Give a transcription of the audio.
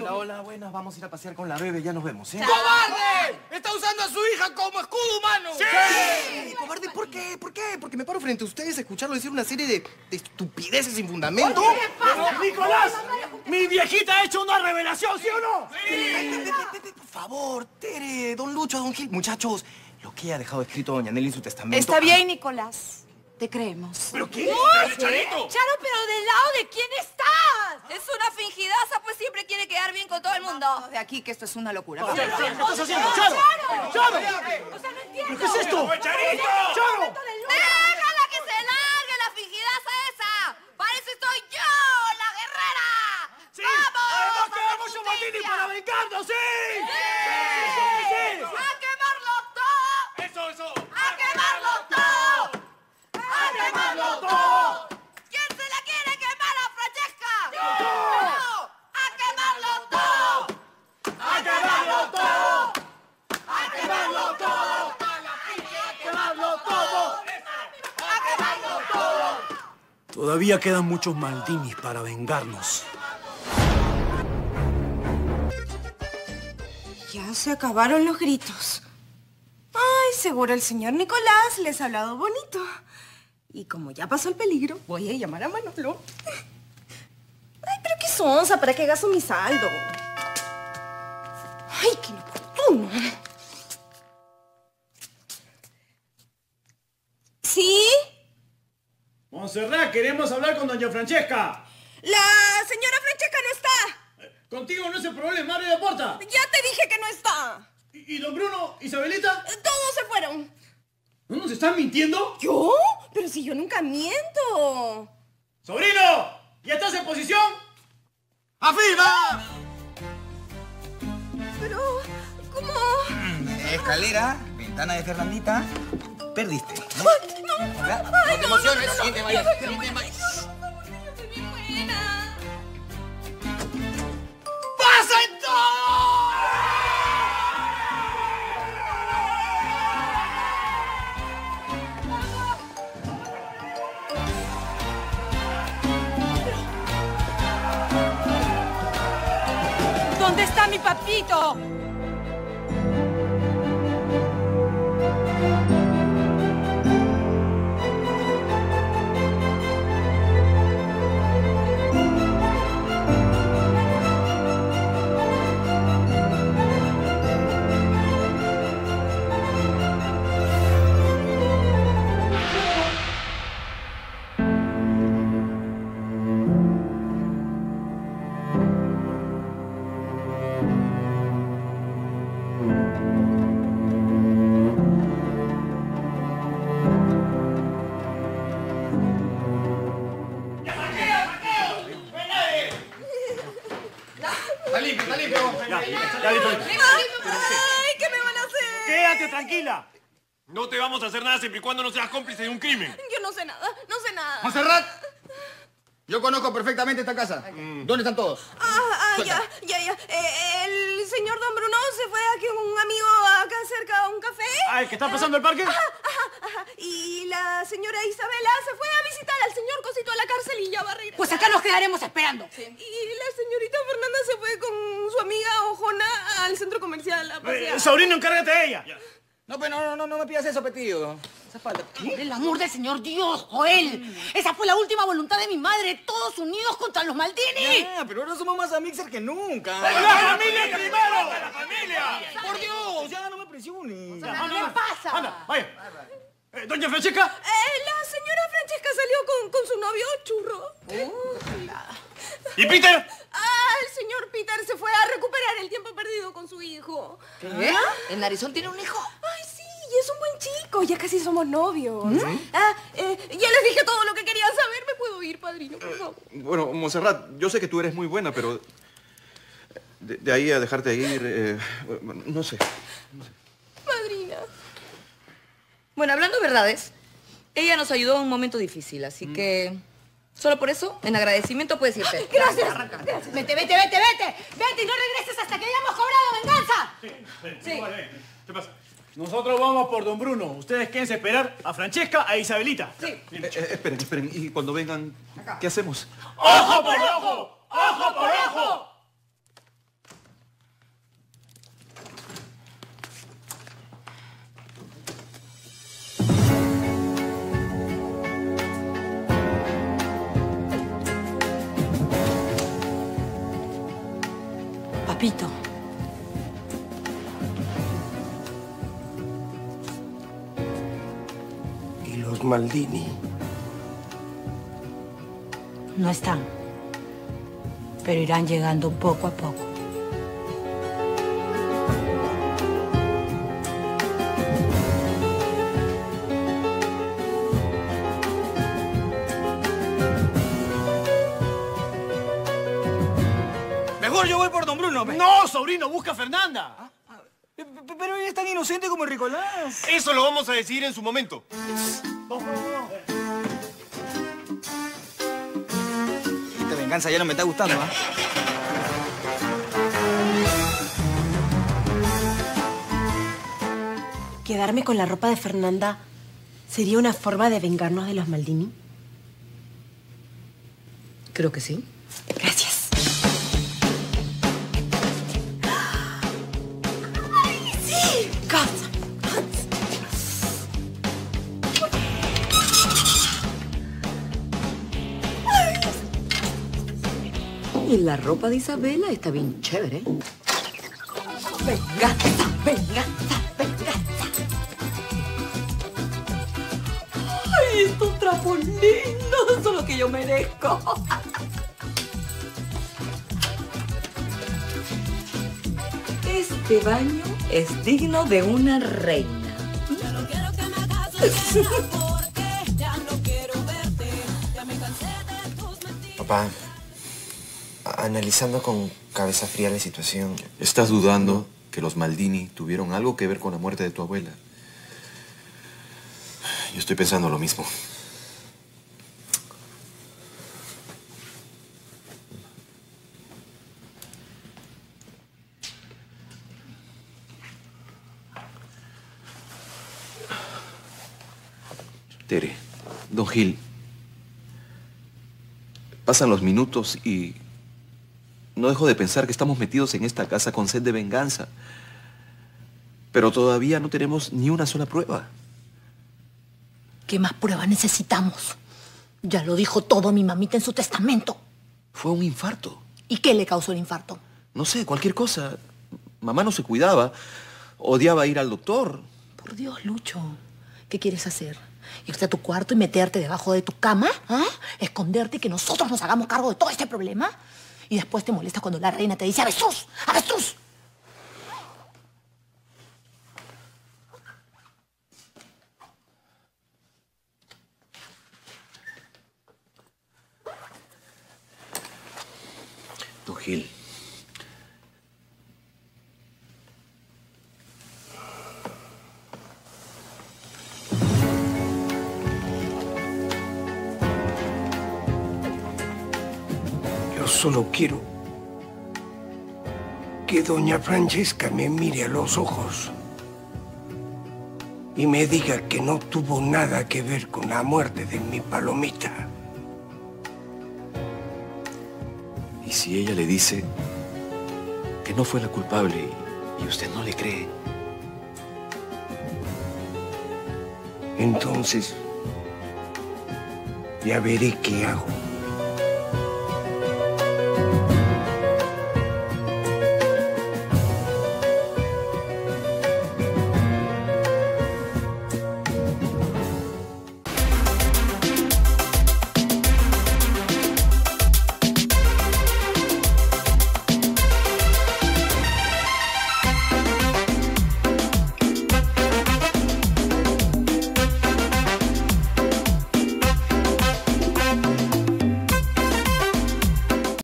Hola, hola, buenas. Vamos a ir a pasear con la bebé. Ya nos vemos, ¿eh? ¡Cobarde! ¡Está usando a su hija como escudo humano! ¡Sí! ¿Cobarde? ¿Por qué? ¿Por qué? Porque me paro frente a ustedes a escucharlo decir una serie de estupideces sin fundamento. ¿Qué pasa? ¡Nicolás! ¡Mi viejita ha hecho una revelación, ¿sí o no? ¡Sí! Por favor, Tere, don Lucho, don Gil. Muchachos, lo que ha dejado escrito doña Nelly en su testamento... Está bien, Nicolás. Te creemos. ¿Pero qué? Charito, pero ¿del lado de quién estás? Es una fingidaza, pues siempre quiere quedar bien con todo el mundo. De aquí que esto es una locura. ¿Qué estás haciendo? ¡Charo! ¡Charo! O sea, no entiendo. ¿Qué es esto? ¡Charito! ¡Charo! ¡Déjala que se largue la fingidaza esa! ¡Para eso estoy yo, la guerrera! ¡Sí! ¡Vamos! ¡Además queda mucho Martini para vengarnos, sí! ¡Sí! ¡A quemarlo todo! ¡Eso! ¡A quemarlo todo! ¡A quemarlo todo! ¿Quién se la quiere quemar a Francesca? ¡Yo! ¡A quemarlo todo! ¡A quemarlo todo! ¡A quemarlo todo! ¡A quemarlo todo! ¡A quemarlo todo! Todavía quedan muchos Maldinis para vengarnos. Ya se acabaron los gritos. Ay, seguro el señor Nicolás les ha hablado bonito. Y como ya pasó el peligro, voy a llamar a Manolo. Ay, pero qué sonsa, ¿para qué gasto mi saldo? Ay, qué inoportuno. ¿Sí? Monserrat, queremos hablar con doña Francesca. La señora Francesca no está. Contigo no es el problema, abre la puerta. Ya te dije que no está. ¿Y don Bruno, Isabelita? Todos se fueron. ¿No nos están mintiendo? ¿Yo? Pero si yo nunca miento. ¡Sobrino! ¿Ya estás en posición? ¡Afirma! Pero, ¿cómo? Escalera, ventana de Fernandita. Perdiste. Ay, no, ¿Verdad? No te emociones, sí te vayas. ¡Pasa en todo! ¿Dónde está mi papito? Está limpio. Ya listo. Ay, ¿qué me van a hacer? Quédate tranquila. No te vamos a hacer nada siempre y cuando no seas cómplice de un crimen. Yo no sé nada, no sé nada. Monserrat, yo conozco perfectamente esta casa. ¿Dónde están todos? Ya. El señor Don Bruno se fue aquí con un amigo acá cerca a un café. Ah, ¿el que está pasando el parque? Ajá. Y la señora Isabela se fue a visitar al señor Cosito a la cárcel y ya va a regresar. Pues acá nos quedaremos esperando. Y la señorita Fernanda se fue con su amiga Ojona al centro comercial a pasear. Sobrino, encárgate de ella. No, pero no me pidas eso, Petillo. Esa falta. Por el amor del Señor Dios, Joel. Esa fue la última voluntad de mi madre. Todos unidos contra los Maldini. Pero ahora somos más amixer que nunca. ¡La familia primero! ¡La familia! ¡Por Dios! Ya no me presiones. ¿Qué pasa? Anda, vaya. Doña Francesca. La señora Francesca salió con su novio Churro. ¿Y Peter? El señor Peter se fue a recuperar el tiempo perdido con su hijo. ¿Qué? ¿El narizón tiene un hijo? Ay, sí, y es un buen chico. Ya casi somos novios. Ya les dije todo lo que querían saber. ¿Me puedo ir, padrino, por favor? Bueno, Monserrat, yo sé que tú eres muy buena, pero de ahí a dejarte ir, no sé. Madrina. Bueno, hablando verdades, ella nos ayudó en un momento difícil, así que... Solo por eso, en agradecimiento puedes irte. Gracias. Vete y no regreses hasta que hayamos cobrado venganza. Sí. Vale. ¿Qué pasa? Nosotros vamos por don Bruno. Ustedes quédense a esperar a Francesca e Isabelita. Sí. Esperen. Y cuando vengan, ¿qué hacemos? ¡Ojo por ojo! ¡Ojo por ojo! Papito. ¿Y los Maldini? No están, pero irán llegando poco a poco. Mejor yo voy por don Bruno. No, sobrino, busca a Fernanda. Pero ella es tan inocente como el Nicolás. Eso lo vamos a decidir en su momento. Esta venganza ya no me está gustando, ¿ah? ¿Quedarme con la ropa de Fernanda sería una forma de vengarnos de los Maldini? Creo que sí. Gracias. ¡Ay, sí! ¡Casa! Y la ropa de Isabela está bien chévere. Venganza, venganza, venganza. Ay, estos trapos lindos son lo que yo merezco. Este baño es digno de una reina. Papá, analizando con cabeza fría la situación... ¿Estás dudando que los Maldini tuvieron algo que ver con la muerte de tu abuela? Yo estoy pensando lo mismo. Tere, don Gil, pasan los minutos y no dejo de pensar que estamos metidos en esta casa con sed de venganza. Pero todavía no tenemos ni una sola prueba. ¿Qué más pruebas necesitamos? Ya lo dijo todo mi mamita en su testamento. Fue un infarto. ¿Y qué le causó el infarto? No sé, cualquier cosa. Mamá no se cuidaba. Odiaba ir al doctor. Por Dios, Lucho. ¿Qué quieres hacer? ¿Irte a tu cuarto y meterte debajo de tu cama? ¿Ah? ¿Esconderte y que nosotros nos hagamos cargo de todo este problema? Y después te molesta cuando la reina te dice ¡avestruz! ¡Avestruz! Don Gil. Yo solo quiero que doña Francesca me mire a los ojos y me diga que no tuvo nada que ver con la muerte de mi palomita. ¿Y si ella le dice que no fue la culpable y usted no le cree? Entonces, ya veré qué hago.